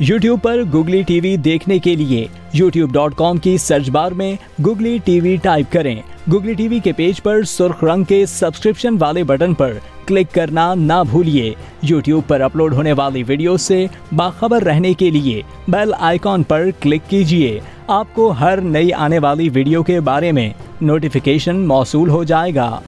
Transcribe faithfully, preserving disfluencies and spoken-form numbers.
YouTube पर googly TV देखने के लिए यूट्यूब डॉट कॉम की सर्च बार में गुगली टीवी टाइप करें। गुगली टीवी के पेज पर सुर्ख रंग के सब्सक्रिप्शन वाले बटन पर क्लिक करना ना भूलिए। यूट्यूब पर अपलोड होने वाली वीडियो से बाखबर रहने के लिए बेल आइकॉन पर क्लिक कीजिए। आपको हर नई आने वाली वीडियो के बारे में नोटिफिकेशन मौसूल हो जाएगा।